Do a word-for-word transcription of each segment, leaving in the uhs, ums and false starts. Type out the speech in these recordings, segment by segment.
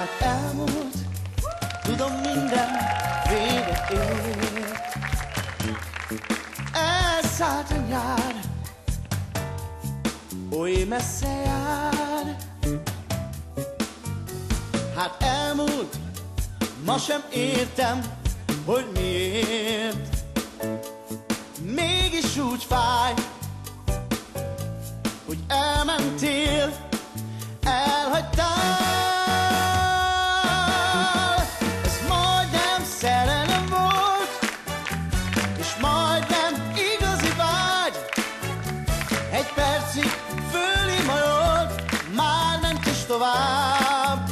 Hát elmúlt, tudom, minden véget ért. Elszállt a nyár, oly messze jár. Hát elmúlt, ma sem értem, hogy miért. Mégis úgy fáj, hogy elmentél, elhagytál. Ez majdnem szerelem volt, és majdnem igazi vágy. Egy percig fölimajolt, már ment is tovább.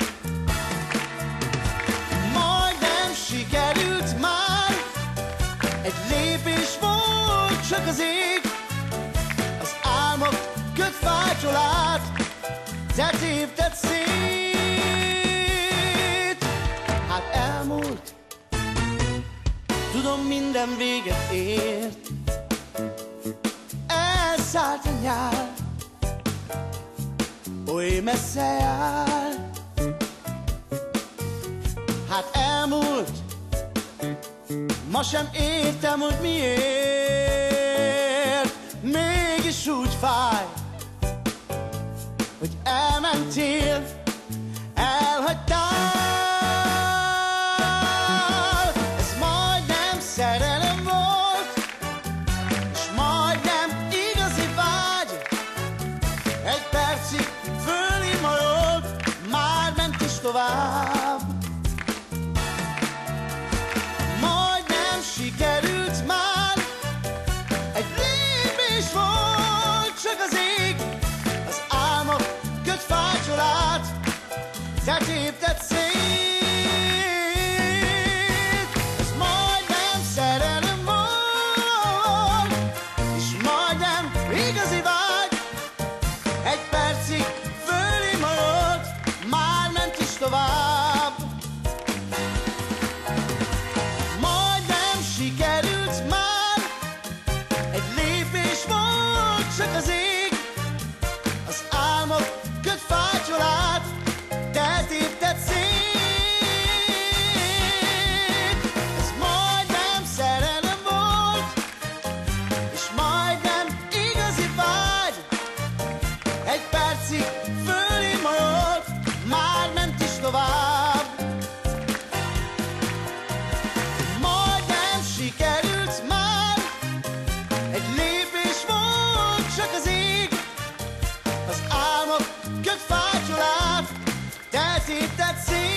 Majdnem sikerült már, egy lépés volt csak az ég. Az álmok kötfácsolát te tépted szét. Hát elmúlt, tudom, minden véget ért. Elszállt a nyár, oly messze jár. Hát elmúlt, ma sem értem, hogy miért. Mégis úgy fáj, hogy elmentél, elhagytál. Ez majdnem szerelem volt, és majdnem igazi vágy. Egy percig fölimajolt, már ment is tovább. Majdnem sikerült már, egy lépés volt csak az ég. Az álmok kötfácsolát te tépted szét. Ez majdnem szerelem volt, és majdnem igazi vágy. Egy percig fölimajolt, már ment is tovább. Majdnem sikerült már, egy lépés volt csak az ég. Az álmok kötfácsolát te tépted szét. Ez majdnem szerelem volt, és majdnem igazi vágy. Egy percig fölimajolt, már ment is tovább. Majdnem sikerült már, egy lépés volt csak az ég. Az álmok kötfácsolát te tépted szét.